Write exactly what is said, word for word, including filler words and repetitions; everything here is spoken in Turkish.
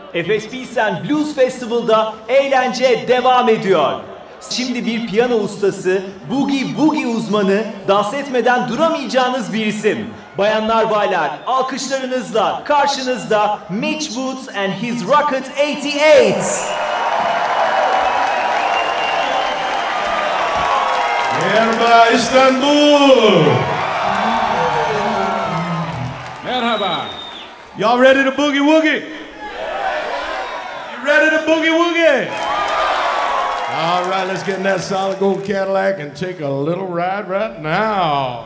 Efes Pilsen Blues Festival'da eğlence devam ediyor. Şimdi bir piyano ustası, boogie boogie uzmanı, dans etmeden duramayacağınız bir isim. Bayanlar baylar, alkışlarınızla karşınızda Mitch Woods and his Rocket eighty eight. Merhaba İstanbul. Merhaba. Y'all ready to boogie woogie? You ready to boogie woogie? All right, let's get in that solid gold Cadillac and take a little ride right now.